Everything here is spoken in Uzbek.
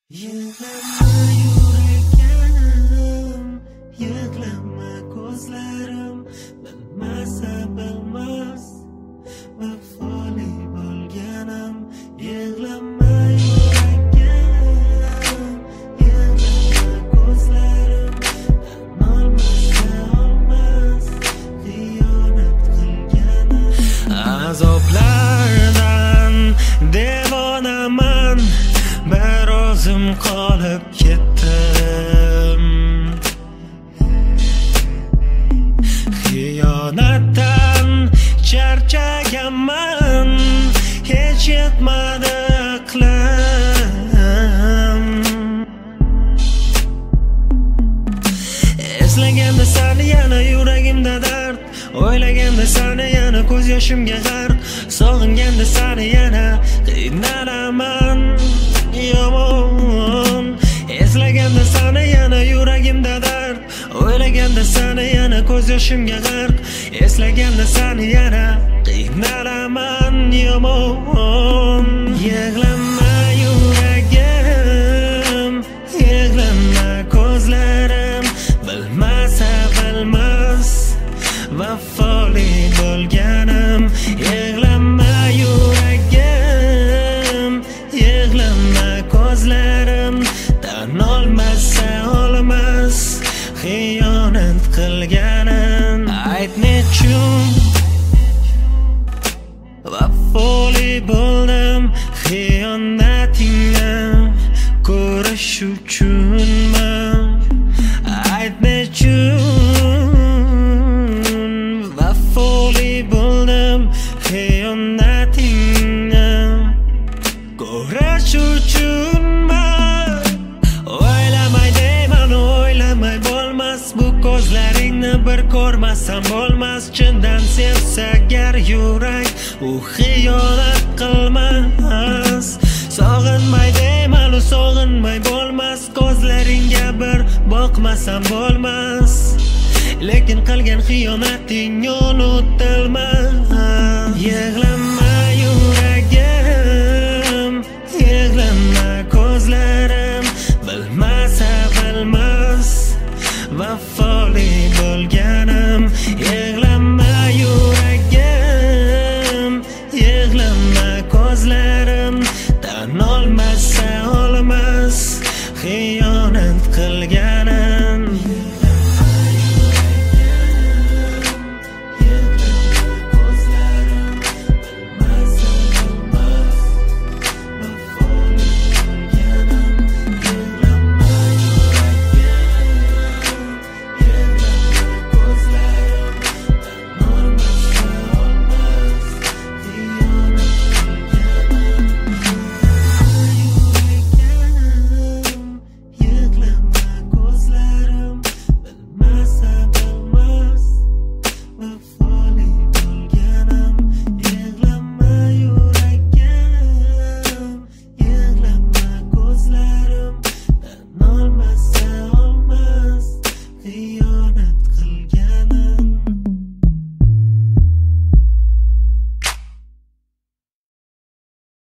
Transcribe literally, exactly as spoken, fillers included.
Yig'lama yuragim, yig'lama ko'zlarim, bilmasa bilmas vafoli bo'lganim. Yig'lama yuragim, yig'lama ko'zlarim, tan olmasa olmas xiyonat qilganim. Azoblardan devonaman, bir o'zim qolib ketdim. Xiyonatdan charchaganman, hech yetmadi aqlim. Eslaganda seni yana yuragimda dard, o'ylaganda seni yana ko'z yoshimga g'arq, sog'inganda seni yana qiynalaman. Yomon eslaganda seni yana yuragimda dard, o'ylaganda seni yana ko'z yoshimga g'arq, eslaganda seni yana qiynalaman. Yomon yig'lama yuragim, yig'lama ko'zlarim, bilmasa bilmas vafoli bo'lganim. Yig'lama yuragim, yig'lama ko'zlarim, tan olmasa olmas xiyonat qilganim. Ayt nechun vafoli bo'ldim, xiyonatingni ko'rish uchunmi? Ayt nechun vafoli bo'ldim, xiyonatingni ko'rish uchunmi? O'ylamay deyman, o'ylamay bo'lmas, bu ko'zlaringni bir ko'rmasam bo'lmas. Chindan sevsa agar yurak, u xiyonat qilmas. Sog'inmay deyman, u sog'inmay bo'lmas, ko'zlaringga bir boqmasam bo'lmas. Lekin qilgan xiyonating unutilmas. Yig'lama yuragim, yig'lama ko'zlarim, bilmasa bilmas vafo